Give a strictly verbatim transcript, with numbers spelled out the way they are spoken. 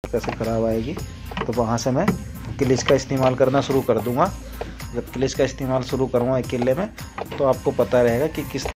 कैसे ख़राब आएगी, तो वहाँ से मैं क्लिच का इस्तेमाल करना शुरू कर दूँगा। जब क्लिच का इस्तेमाल शुरू करूँगा एक किले में तो आपको पता रहेगा कि किस